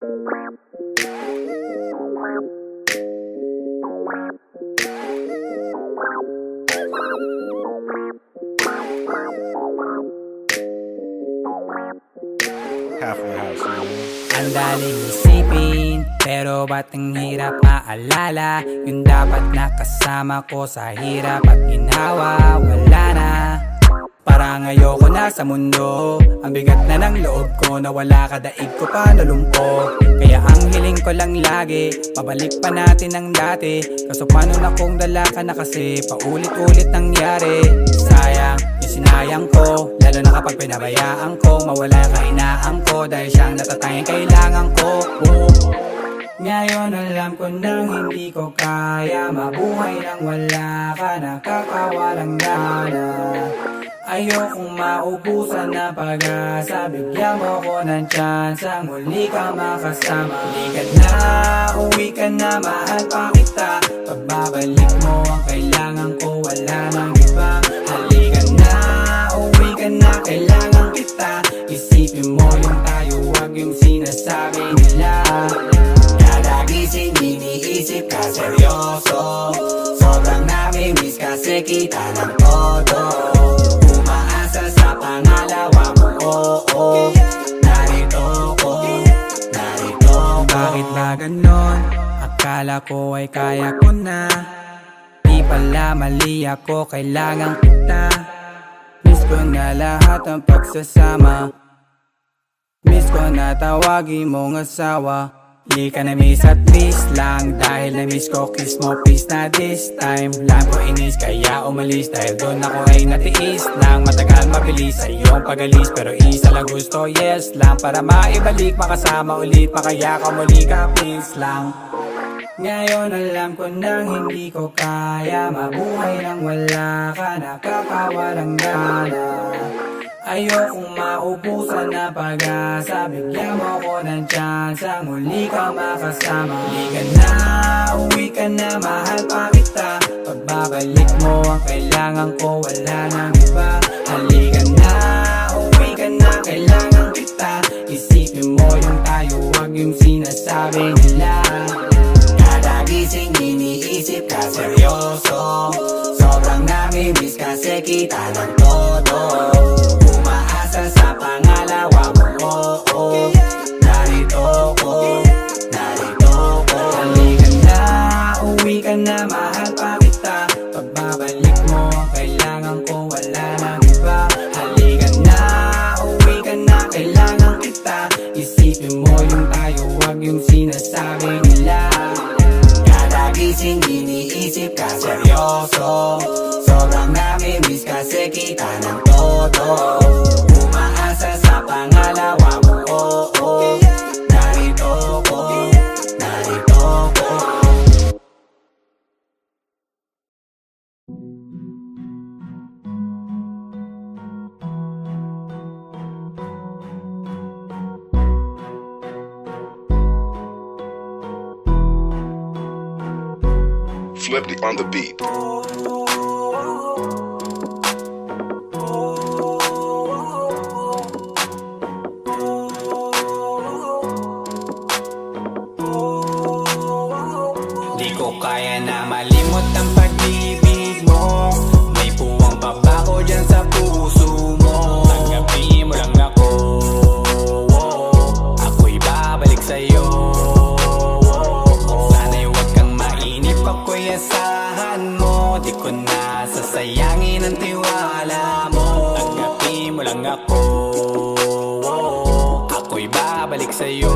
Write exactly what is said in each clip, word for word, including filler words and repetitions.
Ang daling isipin, pero ba't ang hirap maalala? Yung dapat nakasama ko sa hirap at ginhawa, wala na. Parang ayoko na sa mundo, ang bigat na ng loob ko, nawala ka, daig ko pa nalumpo. Kaya ang hiling ko lang lagi, pabalik pa natin ang dati. Kaso paano na kung dala ka na kasi paulit-ulit nangyari. Sayang yung sinayang ko, lalo na kapag pinabayaan ko. Mawala ka inaan ko, dahil siyang natatanging kailangan ko. Boom. Ngayon alam ko nang hindi ko kaya mabuhay nang wala ka, nakakawalang gana. Ayokong maubusan na pag-asa, bigyan mo ko ng tsansang muli ka makasama. Halika na, uwi ka na, mahal pa kita. Pagbabalik mo ang kailangan ko, wala nang iba. Halika na, uwi ka na, kailangan kita. Isipin mo yung tayo, wag yung sinasabi nila. Kada gising iniisip ka seryoso, sobrang nami-miss kasi kita ng todo. Sa pangalawa mo, oh, oh. Narito ko, narito ko. Bakit ba ganon? Akala ko ay kaya ko na. Di pala mali ako, kailangan kita. Miss ko na lahat ng pagsasama. Miss ko na tawagin mong asawa. Di ka na miss at miss lang, dahil na miss ko kiss mo please na this time. Lang ko inis kaya umalis, dahil doon ako ay natiis lang. Matagal mabilis sa iyong pagalis, pero isa lang gusto, yes lang. Para maibalik, makasama ulit, makaya ka muli ka please lang. Ngayon alam ko nang hindi ko kaya mabuhay nang wala ka, nakakawalang gana. Ayokong maubusan na pag-asa, bigyan mo ko ng tsansang muli ka makasama. Halika na, uwi ka na, mahal pa kita. Pagbabalik mo ang kailangan ko, wala nang iba. Halika na, uwi ka na, kailangan kita. Isipin mo yung tayo, wag yung sinasabi nila. Kada gising iniisip ka seryoso, sobrang nami-miss kasi kita ng todo. Sa pangalawa mo, oh, oh. Narito ko, narito ko. Halika na, uwi ka na, mahal pa kita. Pagbabalik mo ang kailangan ko, wala nang iba. Halika na, uwi ka na, kailangan kita. Isipin mo yung tayo, wag yung sinasabi nila. Kada gising iniisip ka seryoso, sobrang nami-miss kasi kita ng todo. Sa pangalawa mo, oh, oh. Narito ko, narito ko. Flipped on the beat. Kaya na malimot ang pag-ibig mo. May puwang pabako dyan sa puso mo. Tanggapin mo lang ako, ako'y babalik sa'yo. Sana'y huwag kang mainip, ako'y asahan mo. Di ko na sasayangin ang tiwala mo. Tanggapin mo lang ako, ako'y babalik sa'yo.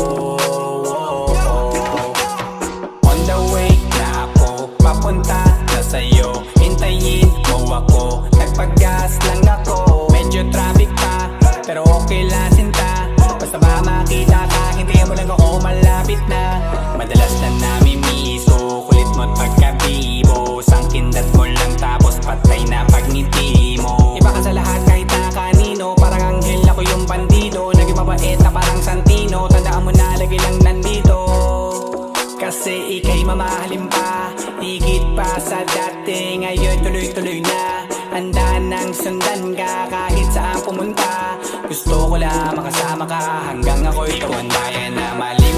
Papunta na sa'yo, hintayin mo ako. Nagpag-gas lang ako, medyo traffic pa, pero okay lang sinta. Basta ba makita ka, hintayin mo lang ako, malapit na. Madalas na namimiso, kulit mo't pagkabibo. Sangkindat mo lang tapos patay na pagngiti mo. Iba ka sa lahat kahit na kanino, parang anghel ako yung bandido. Naging mabait na parang Santino, tandaan mo na lagi lang nandito. Kasi ika'y mamahalin pa, higit pa sa dati. Ngayon tuloy-tuloy na, handa nang sundan ka kahit saan pumunta. Gusto ko lang makasama ka hanggang ako'y tumanda. Kaya na malimit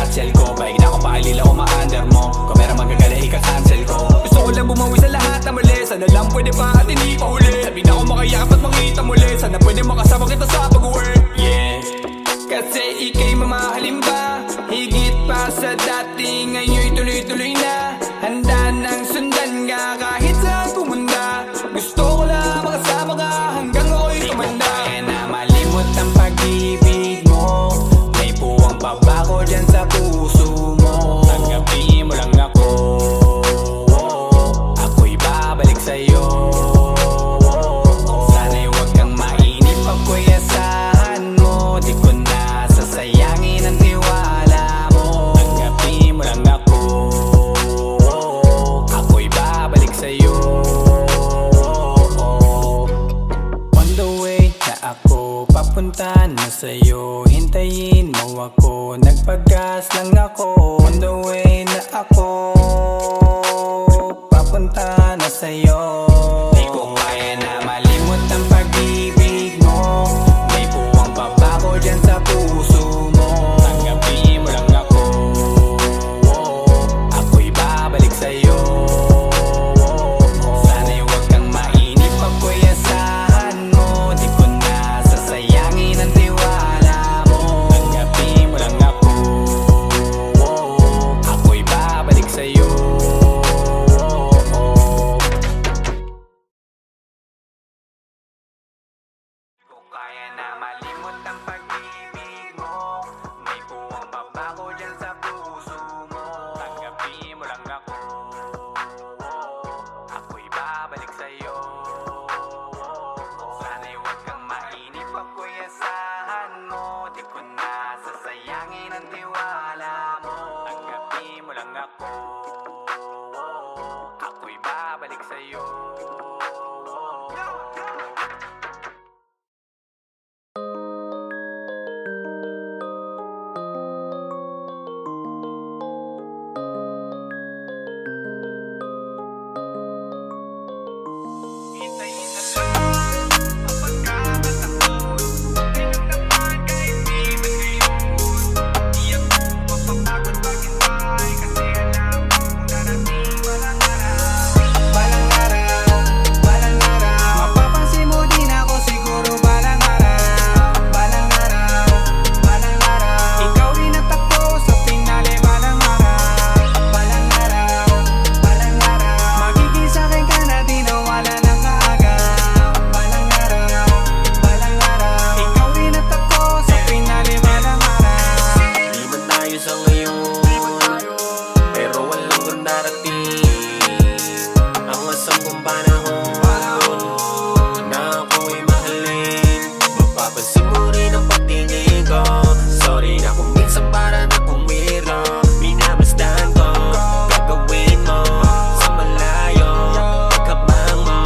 hassle ko. Paig na ako pakilila o ma-under mo. Kung meron magagala ika-cancel ko. Gusto ko lang bumawi sa lahat na mali. Sana lang pwede pa at hindi pa huli. Sabi na ako makayakap at makita muli. Sana pwede makasama kita sa pag-uwi. Yeah, kasi ika'y mamahalin ba? Higit pa sa dati, ngayon'y tuloy-tuloy na. Handa nang sundan ka kahit saan pumunta. Gusto ko lang makasama ka hanggang ako'y tumanda. Di ko kaya na malimot ang pag-ibig mo. May puwang pa ba ko dyan sa puso mo? Tanggapin mo lang ako, ako'y babalik sa'yo. Sana'y huwag kang mainip ako'y asahan mo. Di ko na sasayangin ang tiwala mo. Tanggapin mo lang ako, ako'y babalik sa'yo. On the way na ako, papunta na sa'yo. Hintayin mo ako, nagpagas lang ako. On the way na ako, papunta na sa'yo. Di ko kaya na malimot ang pag-ibig mo. May puwang pa ba ko dyan sa puso mo? Tanggapin mo lang ako, ako'y babalik sa'yo. Sana'y huwag kang mainip ako'y asahan mo. Di ko na sasayangin ang tiwala mo. Tanggapin mo lang ako, ako'y babalik sa'yo. Kaya na malimot ang pag-ibig mo. May puwang pa ba ko dyan sa puso mo? Tanggapin mo lang ako, ako'y babalik sa'yo. Sana'y huwag kang mainip ako'y asahan mo. Di ko na sasayangin ang tiwala mo. Tanggapin mo lang ako, ako'y babalik sa'yo. Hintayin na lang ang pagkakataon. Ganun naman kaibigan ngayon. Di ako mapapagod maghintay, kasi alam mo darating walang araw. Balang araw, balang araw, mapapansin mo din ako siguro balang araw. Balang araw, balang araw, ikaw rin ang takbo sa pinali balang araw. Balang araw, balang araw, magiging sa'kin ka na di nawala ng kaagaw. Balang araw, balang araw, ikaw rin ang takbo sa pinali balang araw. Di man tayo sa ngayon, pero walang kung darating ang asam kong panahon na ako'y mahalin. Mapapansin mo rin ang pagtingin ko. Sorry na kung minsan para na kumiro. Minamasdan ko gagawin mo sa malayo, pagkabang mo.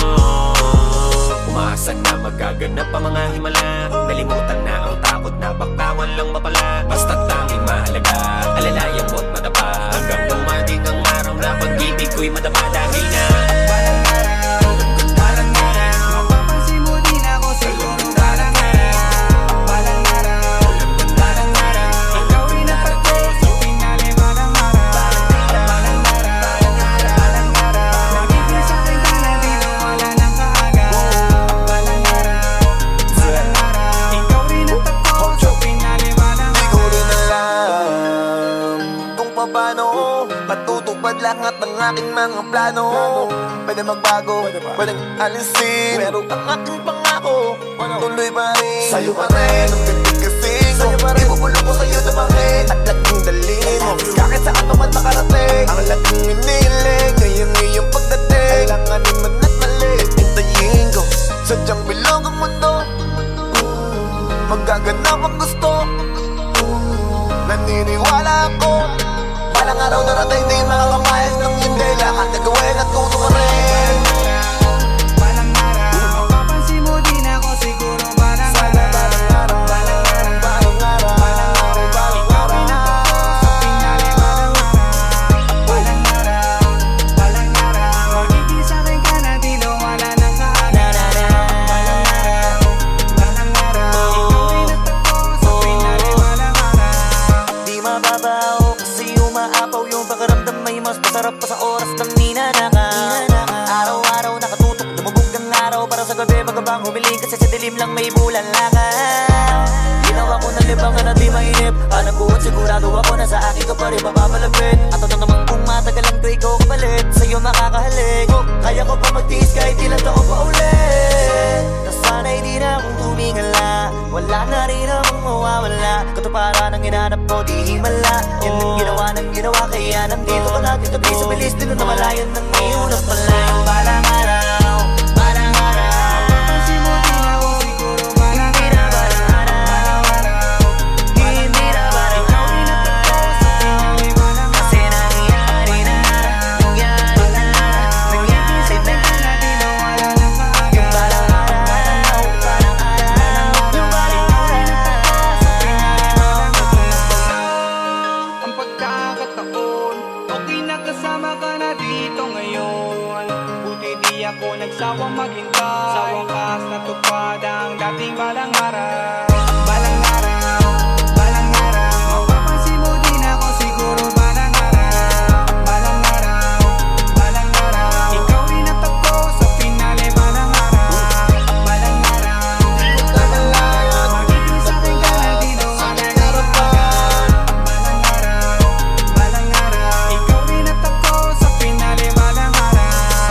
Umaasa na magaganap ang mga himala. Nalimutan na ang takot na baktawan lang mapala. Basta't tanging mahalaga, alalayan mo't madapa. Hanggang dumating ang araw na pag-ibig ko'y madapa. Dahil na Balang araw, balang araw, mapapansin mo din ako siguro balang araw. Balang araw, balang araw, ikaw rin ang takbo sa pinali balang araw. Balang araw, balang araw, magiging sa'kin ka na di nawala ng kaagaw. Balang araw, balang araw, ikaw rin ang takbo sa pinali balang di ko rin araw. alam kung paano matutupad lahat ng aking mga plano. Pwede magbago, pwedeng alisin, pero ang aking pangako tuloy pa rin. Sa'yo pa rin ang titigasin ko. Ibubulong ko sa'yo na bakit at laging dalhin mo. Kahit saan ka man makarating, ang laging inilig. Ngayon ngayong pagdating, kailanganin man at mali. Hintayin ko, sadyang bilog ang mundo. Magaganap ang gusto. Naniniwala ako, balang araw darating din makakamayas ng hindi. Lahat na gawin at tutukarin. Balang araw, mapapansin mo din ako siguro balang araw. Balang araw, balang araw, balang araw, ikaw rin ang takbo sa pinali balang araw. Balang araw, balang araw, magiging sa'kin ka na di nawala ng kaagaw. Balang araw, balang araw, ikaw rin ang takbo sa pinali balang araw. Di mababa araw. Kasi umaapaw yung pakiramdam, may mas masarap pa sa oras ng ninanakaw. Araw-araw nakatutok, lumubog ng araw, para sa gabi magabang humiling, kasi sa dilim lang may bulan langaw. Ginawa ko ng libangan na di mainip, hanap ko at sigurado ako na sa akin ka pa rin mapapalapit. At ano naman kung matagal lang to ikaw kapalit, sa'yo makakahalik. oh, Kaya ko pa magtiis kahit ilang taon pa ulit. Nasanay di na akong tumingala, wala na rin akong mawawala. Katuparan ang hinanap ko, di himala. Yan ang ginawa ng ginawa, kaya nandito ka natin tabi sa bilis. Di na namalayan ng may unang pala. Balang araw, balang araw, mapapansin mo din ako siguro. Balang araw, hindi na balang araw, kasi nangyari na, nangyari na, nangyari na. Yung balang araw, balang araw, yung balang araw. Ang pagkakataon, okay na kasama ka na dito ngayon. Buti di ako nagsawang maghintay, sa wakas natupad ang dating balang araw. Balang araw, balang araw, mapapansin mo din ako siguro. Balang araw, balang araw, balang araw, ikaw rin ang takbo sa finale. Balang araw, balang araw, balang araw, magiging sa'kin ka na di na makakarapan. Balang araw, balang araw, ikaw rin ang takbo sa finale. Balang araw.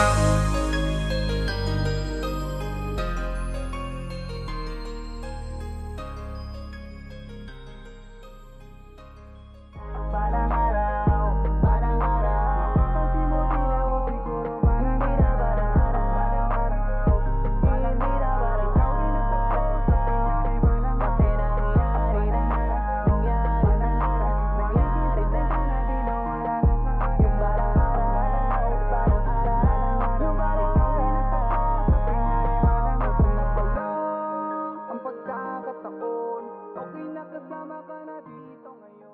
Balang araw, balang araw, mapapansin mo din ako siguro. Balang araw, balang araw, balang araw, ikaw rin ang takbo sa finale. Balang araw, kasi nangyari na, nangyari na, nangyari na, di na wala na sa akin. Yung balang araw, balang araw, yung balang araw. Ang pagkakataon, okay na kasama ka na dito ngayon.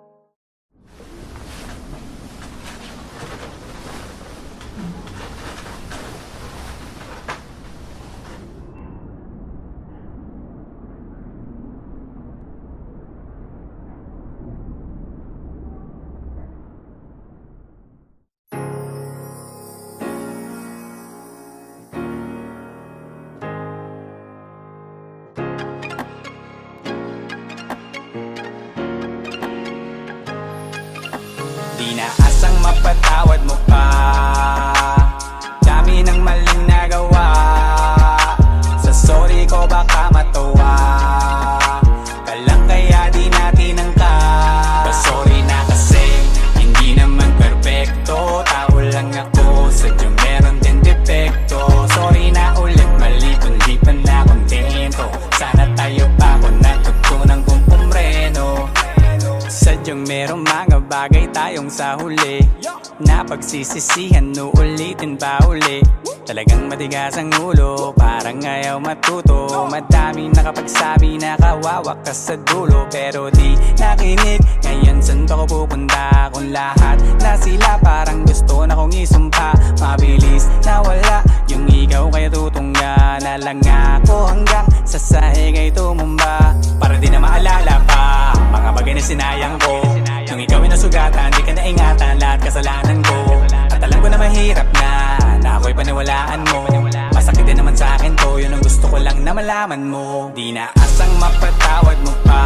Di na asang mapatawad mo pa, dami ng maling nagawa. Sa sorry ko baka matuwa ka lang, kaya di natin angka. Sorry na kasi hindi naman perfecto, tao lang ako, sadyang meron din depekto. Sorry na ulit, mali kundi pa na kontento. Sana tayo pa kung natutunan kong pumreno. Sadyang merong mga bagay tayong sa huli na pagsisisihan, uulitin pa uli. Talagang matigas ang ulo, parang ayaw matuto. Madaming nakapagsabi na kawawa ka sa dulo, pero di nakinig. Ngayon saan ba ko pupunta kung lahat na sila parang gusto na kong isumpa? Mabilis na wala yung ikaw, kaya tutungga na lang ako hanggang sa sahig ay tumumba. Para di na maalala pa mga bagay na sinayang ko. Nung ikaw ay nasugatan, di ka naingatan lahat kasalanan ko. At alam ko na mahirap na, na ako'y paniwalaan mo. Masakit din naman sa akin to, yun ang gusto ko lang na malaman mo. Di na asang mapatawad mo pa,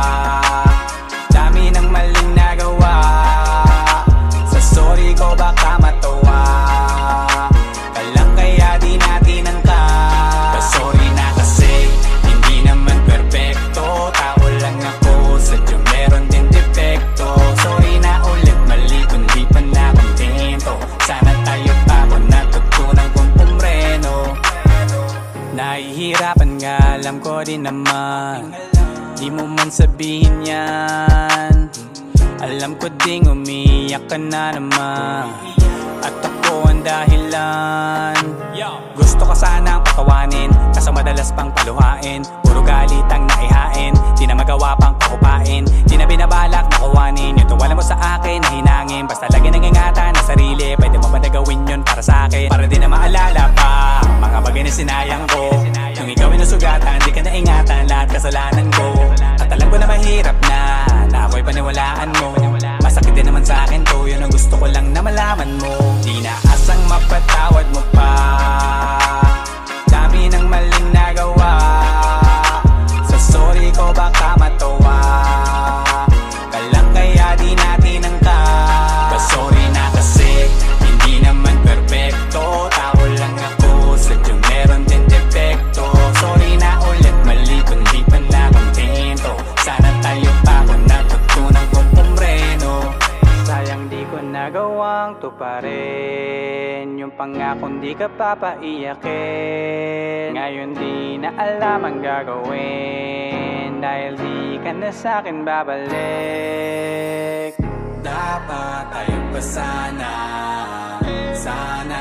dami ng maling nagawa. Sa sorry ko baka matuwa ka lang, kaya di natin angka. Sorry na kasi hindi naman perfecto, tao lang ako, sadyang meron din depekto. Sorry na ulit, mali kundi pa na kontento. Sana tayo pa kung natutunan kong pumreno. Nahihirapan nga, alam ko din naman, di mo man sabihin yan. Alam ko ding umiyak ka na naman, at ako ang dahilan. Gusto ka sanang patawanin, kaso madalas pang paluhain. Puro galit ang naihain, di na magawa pang pakupain. Di na binabalak na kuwanin yung tuwala mo sa akin na hinangin. Basta lagi nang ingatan na sarili, pwede mo ba na gawin yun para sa akin? Para di na maalala pa mga bagay na sinayang ko. Nung ikaw ay nasugatan, di ka naingatan lahat kasalanan ko. At alam ko na mahirap na, na ako'y paniwalaan mo. Masakit malaman mo. Di na asang mapatawad mo pa. Dami ng maling nagawa. Sa sorry ko baka matawa ka lang kaya di natin angka. Sorry na kasi hindi naman perfecto. Tao lang ako, sadyang meron din defecto. Sorry na ulit, mali kundi pa na kontento. Sana tayo pa kung natutunan kong pumreno. Sayang di ko nagawang tuparin yung pangakong di ka papaiyakin. Ngayon di na alam ang gagawin dahil di ka na sa'kin babalik. Dapat tayo pa sana, sana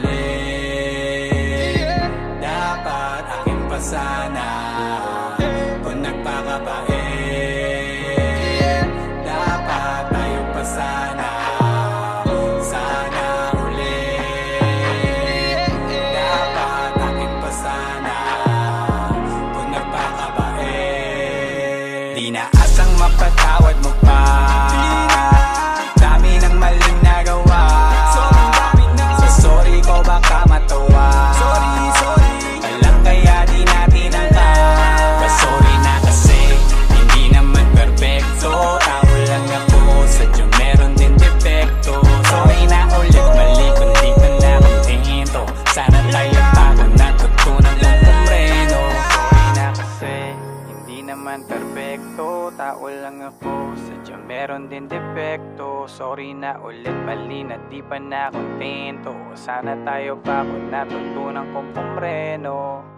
ulit. Dapat akin pa sana kung nagpakabait. Dapat tayo pa sana, sana ulit. Dapat akin pa sana kung nagpakabait. Di na asang mapatawad mo pa. Dami ng maling nagawa. Sa sorry ko baka matawa. Alam kaya di natin angka. Sorry na kasi hindi naman perfecto. Tao lang ako, sadyang meron din defecto. Sorry na ulit, mali kundi pa na kontento. Sana tayo pa kung natutunan kong pumreno. Sorry na kasi hindi naman perfecto. Tao lang ako, sadyang meron din defecto. Sorry na ulit, mali na di pa na kontento. Sana tayo pa kung natutunan kong pumreno.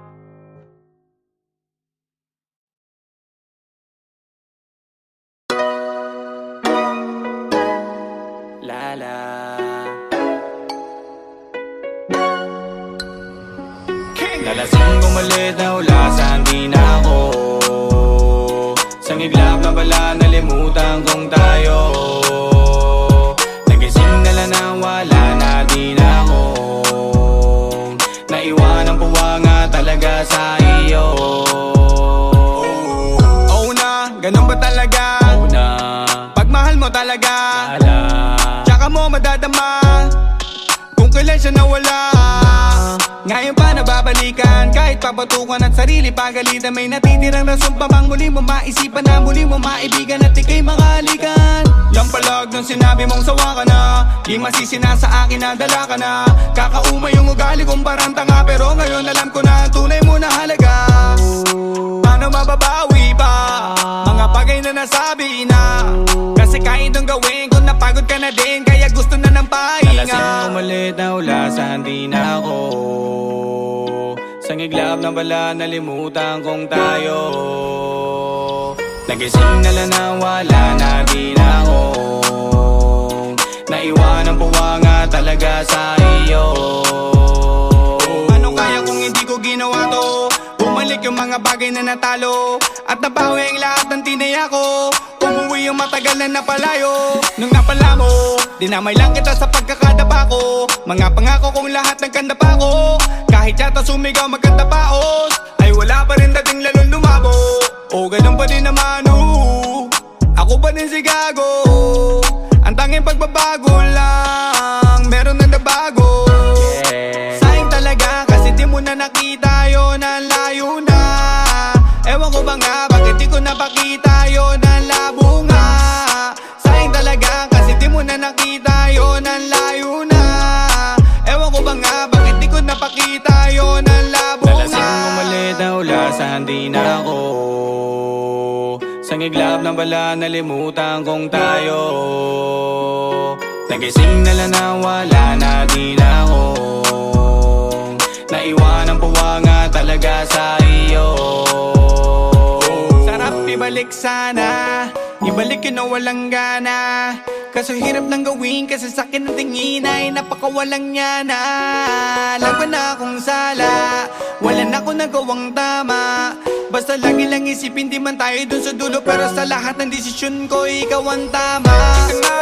Lala Nalasing umalit na ulasan, di na ako. Sa iglap na bala, nalimutan kong tayo. Nagising nala na wala na, di na ako. Naiwan ang puwanga talaga sa iyo. Oh na, ganun ba talaga? Oh na, pagmahal mo talaga. Wala, tsaka mo madadama kung kailan siya nawala. Ngayon pa nababalikan, kahit papatukan at sarili pagalitan. May natitirang rason pa bang muli mo maisipan na muli mo maibigan at ikay makahalikan. Lampalag nung sinabi mong sawa ka na, di masisi na sa akin na dala ka na. Kakauma yung ugali kong parang tanga, pero ngayon alam ko na ang tunay mo na halaga. Paano mababawi pa mga bagay na nasabi na? Kasi kahit nung gawin ko napagod ka na din, kaya gusto na ng pahinga. Nalasing umalit na ulasan, di na ako. Sa iglap na bala, nalimutan kong tayo. Nagising nala na wala na, di na ako. Naiwan ang puwanga talaga sa iyo. Ano kaya kung hindi ko ginawa to? Bumalik yung mga bagay na natalo at nabawi ang lahat ng tinaya ko. Umuwi yung matagal na napalayo. Nung napala mo, dinamay lang kita sa pagkakadapa ko. Mga pangako kong lahat ng kandapa ko. Kahit yata sumigaw magkanta paos, ay wala pa rin dating lalong lumabo. O ganun pa din naman, uh, ako pa din si Gago. Ang tanging pagbabago lang, meron na nabago. Sayang talaga kasi di mo na nakita yun, ang layo na. Ewan ko ba nga, bakit di ko napakita yun, ang labo nga. Sayang talaga kasi di mo na nakita yun, ang layo na. Ewan ko ba nga, bakit di ko napakita yun, ang labo nga. Nalasing umalit na ulasan, di na ako. Sa iglap na bala, nalimutan kong tayo. Nagising nala na wala na, di na ako. Naiwan ang puwanga talaga sa iyo. Sarap ibalik sana, ibalik yun na walang gana. Kaso hirap nang gawin kasi sa'kin ang tingin ay napakawalang niya na. Laban na akong sala, wala na akong nagawang tama. Basta lagi lang isipin di man tayo dun sa dulo, pero sa lahat ng desisyon ko ikaw ang tama.